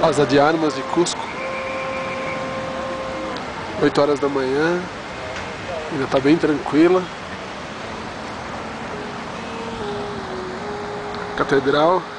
Casa de Armas de Cusco. 8 horas da manhã. Ainda está bem tranquila. Catedral.